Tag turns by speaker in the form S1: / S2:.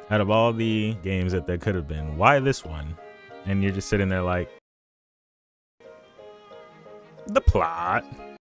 S1: Out of all the games that there could have been, why this one? And you're just sitting there like, the plot.